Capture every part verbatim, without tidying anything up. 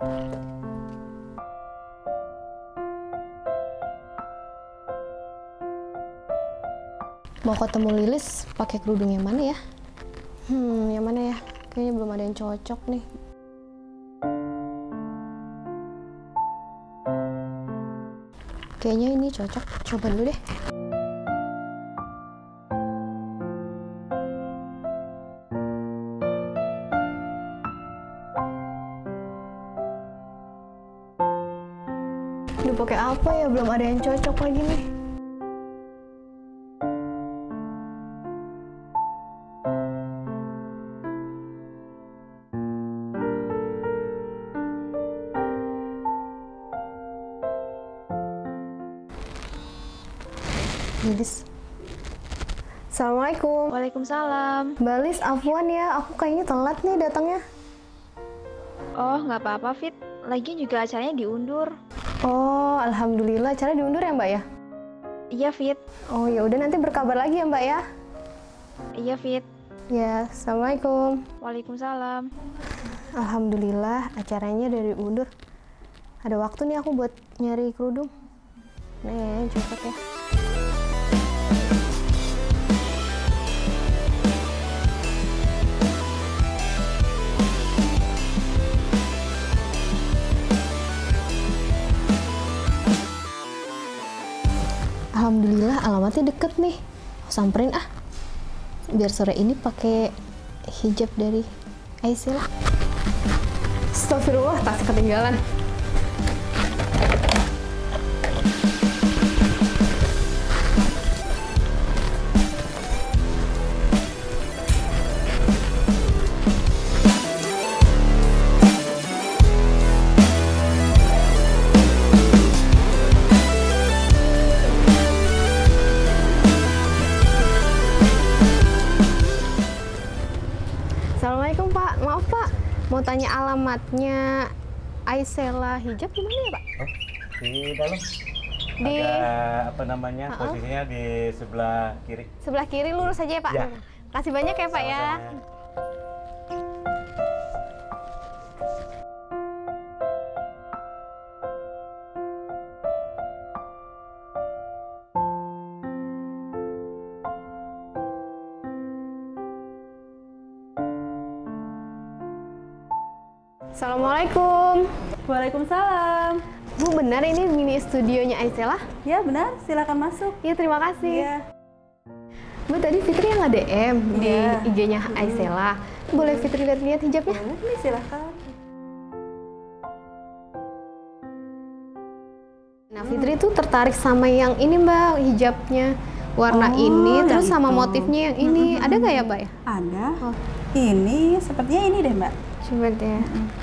Mau ketemu Lilis pakai kerudung yang mana ya? Hmm, yang mana ya? Kayaknya belum ada yang cocok nih. Kayaknya ini cocok. Coba dulu deh. Duh, pakai apa ya? Belum ada yang cocok lagi nih. Lilis. Assalamualaikum. Waalaikumsalam. Mbak Lis, afwan ya, aku kayaknya telat nih datangnya. Oh, nggak apa-apa, Fit. Lagian juga acaranya diundur. Oh, alhamdulillah, acara diundur ya, Mbak ya? Iya, Fit. Oh, ya udah nanti berkabar lagi ya, Mbak ya. Iya, Fit. Ya, assalamualaikum. Waalaikumsalam. Alhamdulillah, acaranya udah diundur. Ada waktu nih aku buat nyari kerudung. Nih, cocok ya. Alhamdulillah, alamatnya deket nih. Aku samperin ah. Biar sore ini pakai hijab dari Aisyah. Astagfirullah, tas ketinggalan. Assalamualaikum Pak, maaf Pak, mau tanya alamatnya Aisyah hijab di mana ya Pak? Oh, di dalam. Di Ada apa namanya? Uh-uh. Posisinya di sebelah kiri. sebelah kiri, lurus aja ya Pak. Ya. Kasih banyak ya Pak ya. Sama-sama. Assalamualaikum. Waalaikumsalam. Bu, benar ini mini studionya Aisyah? Ya benar, silakan masuk. Iya, terima kasih. Iya. Bu, tadi Fitri yang nge-D M di Iya. I G-nya Aisyah. Boleh Fitri lihat-lihat hijabnya? Boleh nih, silakan. Nah, Fitri tuh tertarik sama yang ini Mbak, hijabnya warna Oh, ini, terus yang sama itu. motifnya yang ini. Ada nggak ya Mbak ya? Ada. Oh. Ini sepertinya ini deh, Mbak. Coba deh.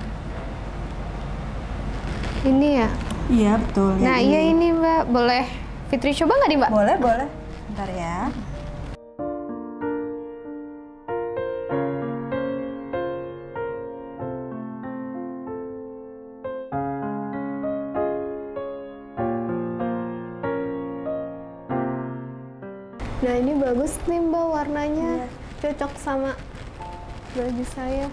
Ini ya? Iya, betul. yang Nah, iya ini Mbak. Boleh Fitri coba nggak nih Mbak? Boleh, boleh. Bentar ya. Nah, ini bagus nih Mbak warnanya. Iya. Cocok sama baju saya.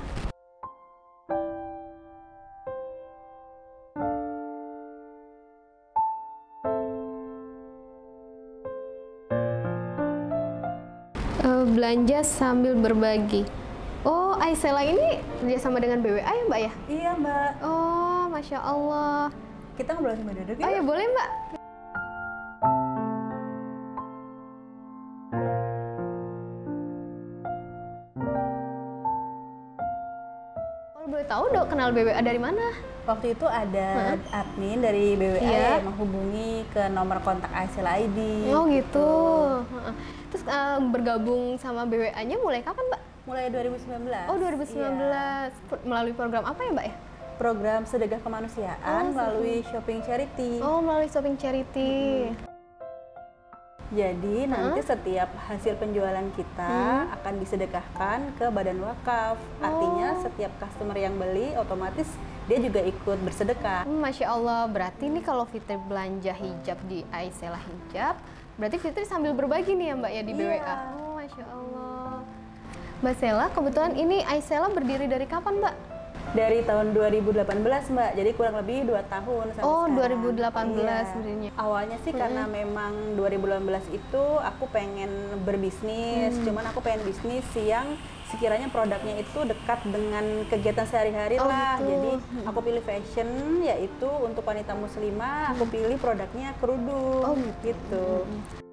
Eh, belanja sambil berbagi. Oh, Aisyah ini kerjasama dengan B W A ya Mbak ya? Iya, Mbak. Oh, Masya Allah. Kita ngobrol sambil duduk Oh ya. ya boleh Mbak. Kalau boleh tahu dok kenal B W A dari mana? Waktu itu ada admin dari B W A Iya. yang menghubungi ke nomor kontak Aisyah I D. Oh gitu. Heeh. Terus eh, bergabung sama B W A-nya mulai kapan Mbak? Mulai dua ribu sembilan belas. Oh dua ribu sembilan belas. Iya. Per- Melalui program apa ya Mbak ya? Program sedekah kemanusiaan Oh, melalui shopping charity. Oh melalui shopping charity. Jadi nanti setiap hasil penjualan kita Hmm. akan disedekahkan ke badan wakaf. Artinya Oh. setiap customer yang beli otomatis dia juga ikut bersedekah. Hmm, Masya Allah, berarti nih kalau Fitri belanja hijab di Aisyah Hijab, berarti Fitri sambil berbagi nih ya Mbak ya di B W A? Iya. Oh Masya Allah. Mbak Sela, kebetulan ini Aisyah berdiri dari kapan Mbak? Dari tahun dua ribu delapan belas Mbak, jadi kurang lebih dua tahun sampai Oh, sekarang. dua ribu delapan belas Iya. sebenarnya. Awalnya sih karena memang dua ribu delapan belas itu aku pengen berbisnis, Mm. cuman aku pengen bisnis yang sekiranya produknya itu dekat dengan kegiatan sehari-hari Oh, lah. gitu. Jadi aku pilih fashion, yaitu untuk wanita muslimah, aku pilih produknya kerudung, Oh, gitu.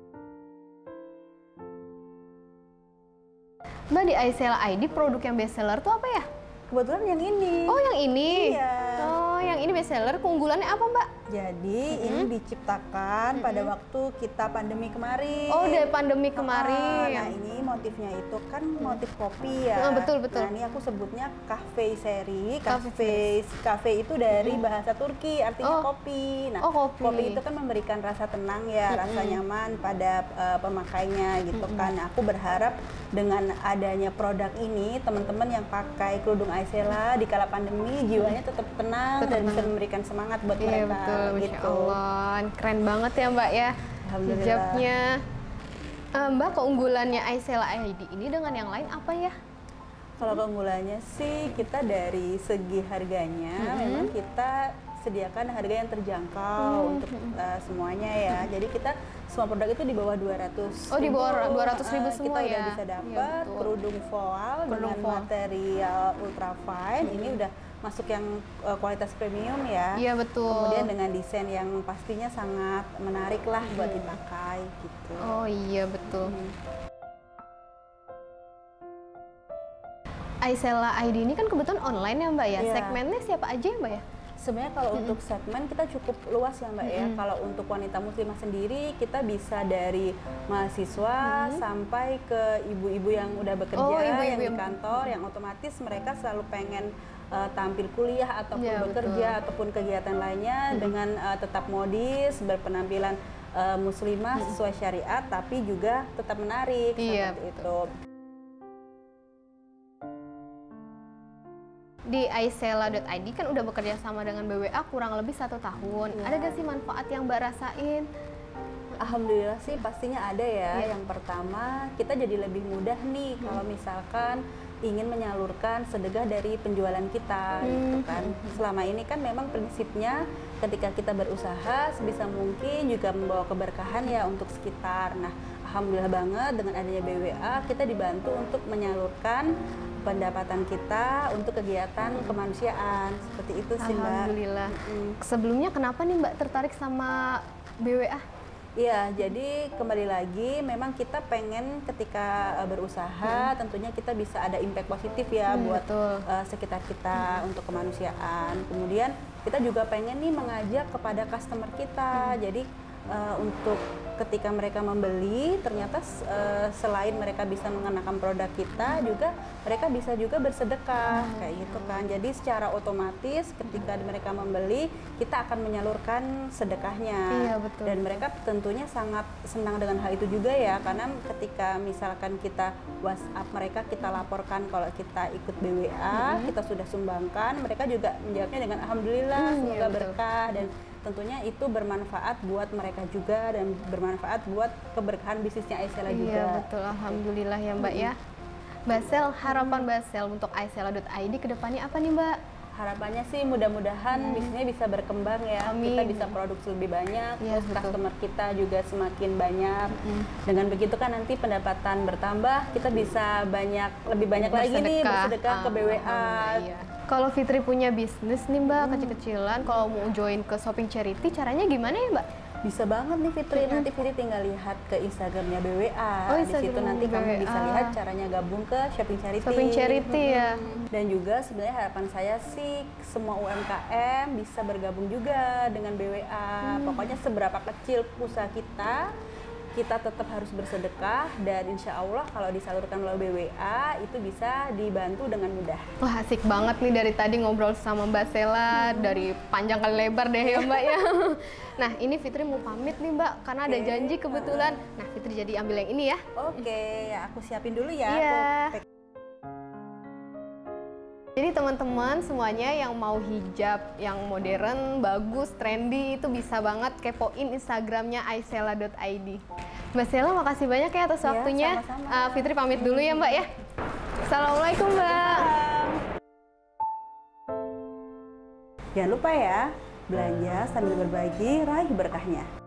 Mbak, di Aisela I D produk yang best seller tuh apa ya? Kebetulan yang ini. Oh, yang ini. Iya. Oh, yang ini best seller. Keunggulannya apa, Mbak? Jadi ini diciptakan pada waktu kita pandemi kemarin. Oh, dari pandemi Ah, kemarin. Nah, ini motifnya itu kan motif kopi ya. Oh, betul, betul. Nah, ini aku sebutnya cafe seri. Cafe Cafe cafe itu dari bahasa Turki, artinya Oh. kopi. Nah, Oh, kopi. itu kan memberikan rasa tenang ya, rasa nyaman pada uh, pemakainya gitu kan. Nah, aku berharap dengan adanya produk ini, teman-teman yang pakai kerudung Aisela di kala pandemi jiwanya tetap tenang Tetap dan bisa tenang. memberikan semangat buat Iya, mereka betul. Masya gitu. Allah. Keren banget ya, Mbak ya. Alhamdulillah. Hijabnya. Eh, Mbak, keunggulannya Aisela I D ini dengan yang lain apa ya? Kalau keunggulannya sih kita dari segi harganya memang kita sediakan harga yang terjangkau untuk uh, semuanya ya. Jadi kita semua produk itu di bawah dua ratus. Oh, di bawah dua ratus ribu Uh, semua kita udah ya? bisa Iya, dapat betul. kerudung voal Kerudung dengan voal. material ultra fine. Ini udah masuk yang uh, kualitas premium ya. Iya, betul. Kemudian dengan desain yang pastinya sangat menarik lah buat dipakai gitu. Oh iya, betul. Hmm. Aisela I D ini kan kebetulan online ya, Mbak ya. Iya. Segmennya siapa aja ya, Mbak ya? Sebenarnya kalau untuk segmen kita cukup luas ya Mbak ya. Kalau untuk wanita muslimah sendiri kita bisa dari mahasiswa sampai ke ibu-ibu yang udah bekerja, Oh, ibu-ibu yang di yang- kantor, yang otomatis mereka selalu pengen uh, tampil kuliah ataupun Iya, bekerja ataupun kegiatan lainnya dengan uh, tetap modis, berpenampilan uh, muslimah sesuai syariat, tapi juga tetap menarik Iya, seperti betul. itu. Di aisela dot I D kan udah bekerja sama dengan B W A kurang lebih satu tahun. Iya. Ada gak sih manfaat yang Mbak rasain? Alhamdulillah sih pastinya ada ya. Iya. Yang pertama kita jadi lebih mudah nih kalau misalkan ingin menyalurkan sedekah dari penjualan kita gitu kan. Selama ini kan memang prinsipnya ketika kita berusaha sebisa mungkin juga membawa keberkahan ya untuk sekitar. Nah, alhamdulillah banget dengan adanya B W A kita dibantu untuk menyalurkan pendapatan kita untuk kegiatan kemanusiaan. Seperti itu sih, Mbak. Alhamdulillah. Mm. Sebelumnya kenapa nih Mbak tertarik sama B W A? Iya, jadi kembali lagi memang kita pengen ketika uh, berusaha tentunya kita bisa ada impact positif ya Hmm, buat betul. uh, sekitar kita untuk kemanusiaan. Kemudian kita juga pengen nih mengajak kepada customer kita. Jadi uh, untuk ketika mereka membeli ternyata uh, selain mereka bisa mengenakan produk kita juga mereka bisa juga bersedekah kayak gitu kan. Jadi secara otomatis ketika mereka membeli kita akan menyalurkan sedekahnya. Iya, betul. Dan mereka tentunya sangat senang dengan hal itu juga ya, karena ketika misalkan kita WhatsApp mereka, kita laporkan kalau kita ikut B W A, kita sudah sumbangkan, mereka juga menjawabnya dengan alhamdulillah, Hmm, semoga iya, betul. berkah, dan tentunya itu bermanfaat buat mereka juga dan bermanfaat buat keberkahan bisnisnya Aisela juga. Iya, betul. Alhamdulillah ya Mbak ya. Mbak Sel, harapan Mbak Sel untuk aisela dot I D ke depannya apa nih Mbak? Harapannya sih mudah-mudahan bisnisnya bisa berkembang ya, Amin. kita bisa produksi lebih banyak, Iya, terus betul. customer kita juga semakin banyak. Dengan begitu kan nanti pendapatan bertambah, kita bisa banyak lebih banyak lagi nih bersedekah ke B W A. Alhamdulillah, iya. Kalau Fitri punya bisnis nih Mbak, kecil-kecilan, kalau mau join ke shopping charity, caranya gimana ya Mbak? Bisa banget nih Fitri, nanti Fitri tinggal lihat ke Instagramnya B W A. Oh, Di situ Instagram nanti B W kamu A. bisa lihat caranya gabung ke shopping charity. Shopping charity ya. Dan juga sebenarnya harapan saya sih semua U M K M bisa bergabung juga dengan B W A. Hmm. Pokoknya seberapa kecil usaha kita, kita tetap harus bersedekah dan insya Allah kalau disalurkan melalui B W A itu bisa dibantu dengan mudah. Wah, asik banget nih dari tadi ngobrol sama Mbak Sela, dari panjang kali lebar deh ya Mbak ya. Nah, ini Fitri mau pamit nih Mbak, karena ada Oke. janji kebetulan. Nah, Fitri jadi ambil yang ini ya. Oke, ya aku siapin dulu ya. Iya. Aku pack. Jadi teman-teman semuanya yang mau hijab yang modern, bagus, trendy itu bisa banget kepoin Instagramnya aisela dot I D. Mbak Sela makasih banyak ya atas Ya, waktunya. sama-sama. Uh, Fitri pamit dulu ya Mbak ya. Assalamualaikum Mbak. Salam. Jangan lupa ya, belanja sambil berbagi, raih berkahnya.